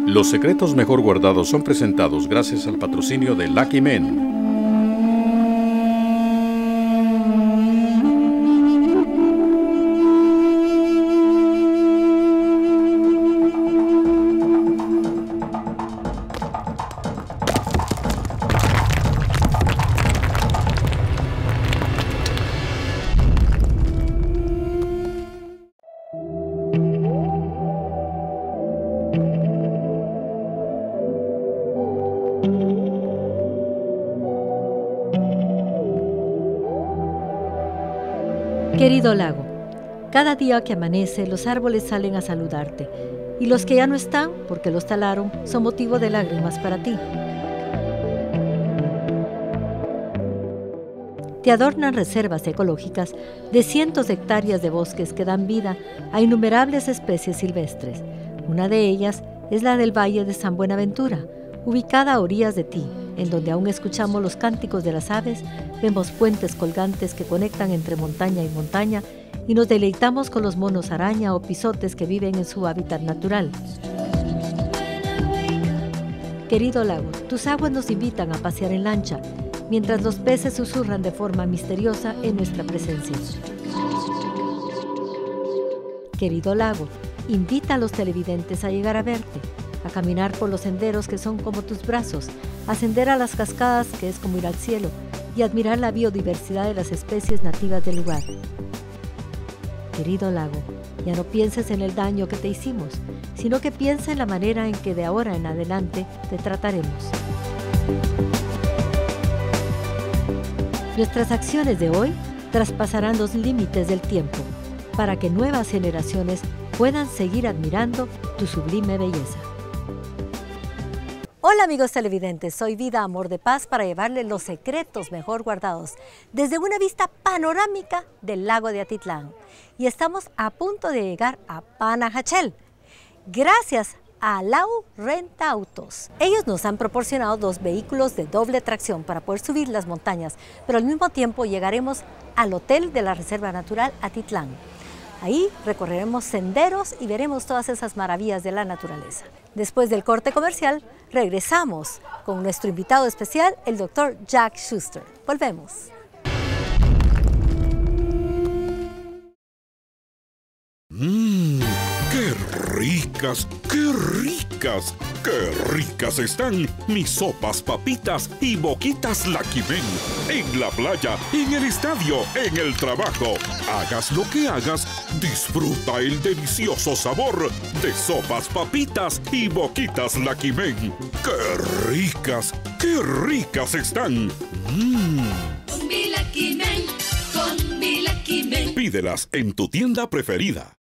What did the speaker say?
Los secretos mejor guardados son presentados gracias al patrocinio de Lucky Men. Querido lago, cada día que amanece los árboles salen a saludarte y los que ya no están, porque los talaron, son motivo de lágrimas para ti. Te adornan reservas ecológicas de cientos de hectáreas de bosques que dan vida a innumerables especies silvestres. Una de ellas es la del Valle de San Buenaventura, ubicada a orillas de ti, en donde aún escuchamos los cánticos de las aves, vemos puentes colgantes que conectan entre montaña y montaña y nos deleitamos con los monos araña o pisotes que viven en su hábitat natural. Querido lago, tus aguas nos invitan a pasear en lancha, mientras los peces susurran de forma misteriosa en nuestra presencia. Querido lago, invita a los televidentes a llegar a verte, a caminar por los senderos que son como tus brazos, ascender a las cascadas que es como ir al cielo y admirar la biodiversidad de las especies nativas del lugar. Querido lago, ya no pienses en el daño que te hicimos, sino que piensa en la manera en que de ahora en adelante te trataremos. Nuestras acciones de hoy traspasarán los límites del tiempo para que nuevas generaciones puedan seguir admirando tu sublime belleza. Hola amigos televidentes, soy Vida Amor de Paz para llevarles los secretos mejor guardados desde una vista panorámica del lago de Atitlán. Y estamos a punto de llegar a Panajachel, gracias a Lau Renta Autos. Ellos nos han proporcionado 2 vehículos de doble tracción para poder subir las montañas, pero al mismo tiempo llegaremos al hotel de la Reserva Natural Atitlán. Ahí recorreremos senderos y veremos todas esas maravillas de la naturaleza. Después del corte comercial, regresamos con nuestro invitado especial, el Dr. Jack Schuster. Volvemos. ¡Qué ricas, qué ricas, qué ricas están mis sopas, papitas y boquitas Lucky Men! En la playa, en el estadio, en el trabajo. Hagas lo que hagas, disfruta el delicioso sabor de sopas, papitas y boquitas Lucky Men. ¡Qué ricas están! Con mi Lucky Men, con mi Lucky Men. Pídelas en tu tienda preferida.